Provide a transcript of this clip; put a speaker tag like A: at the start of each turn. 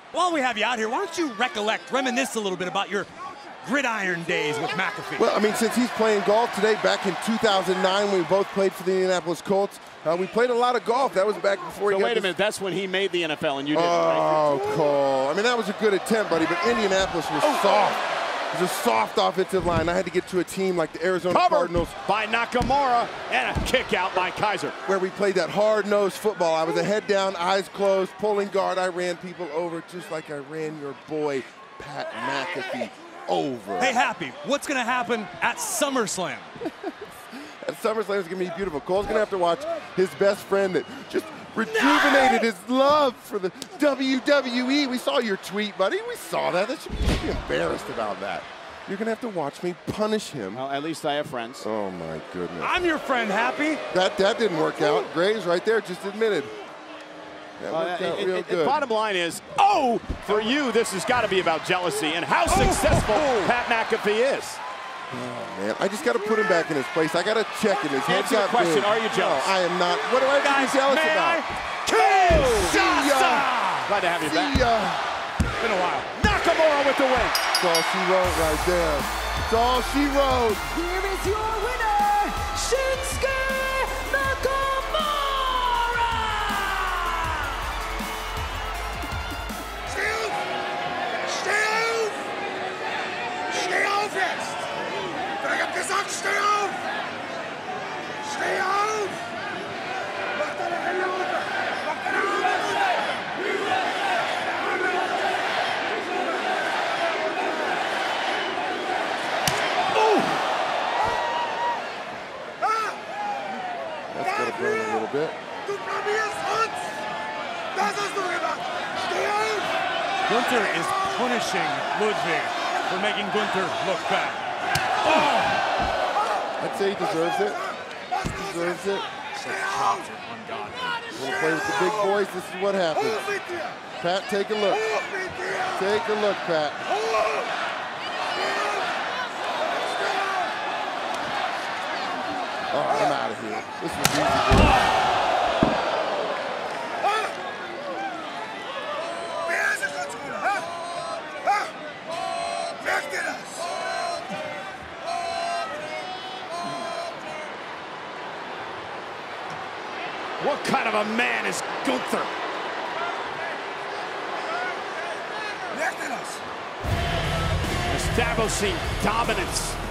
A: while we have you out here, why don't you reminisce a little bit about your gridiron days with McAfee?
B: Well, I mean, since he's playing golf today, back in 2009 when we both played for the Indianapolis Colts, we played a lot of golf. That was back before he got
C: wait a minute, that's when he made the NFL and you didn't.
B: Oh, Cole. I mean, that was a good attempt, buddy, but Indianapolis was soft. It was a soft offensive line. I had to get to a team like the Arizona Cardinals.
C: By Nakamura, and a kick out by Kaiser.
B: Where we played that hard-nosed football. I was a head down, eyes closed, pulling guard. I ran people over just like I ran your boy, Pat McAfee, over.
A: Hey, Happy, what's going to happen at SummerSlam?
B: At SummerSlam is going to be beautiful. Cole's going to have to watch his best friend that just rejuvenated his love for the WWE. We saw your tweet, buddy. We saw that. You should be embarrassed about that. You're going to have to watch me punish him.
C: Well, at least I have friends.
B: Oh, my goodness.
A: I'm your friend, Happy.
B: That didn't work out. Graves right there just admitted. That worked out real good.
C: Bottom line is, for you, this has got to be about jealousy and how successful Pat McAfee is.
B: Oh, man, I just got to put him back in his place. I got to check him. His head got
C: question,
B: big.
C: are you jealous?
B: No, I am not. What do I have to be jealous about?
C: Glad to have you back.
A: Been a while.
C: Nakamura with the win.
B: That's all she wrote right there. That's all she wrote.
D: Here is your winner, Shinsuke Nakamura!
E: Steh auf jetzt! Ich hab gesagt, steh auf! Steh auf! Mach deine Hände runter! Mach deine Arme runter!
B: That's gonna burn a little bit.
E: Du blamierst uns! Das hast du gemacht! Steh auf!
A: Gunther is punishing Ludwig for making Gunther look bad. Oh!
B: I'd say he deserves it. He deserves it. We'll play with the big boys. This is what happens. Pat, take a look. Take a look, Pat. Oh, I'm out of here. This was easy.
C: What kind of a man is Gunther? Establishing dominance.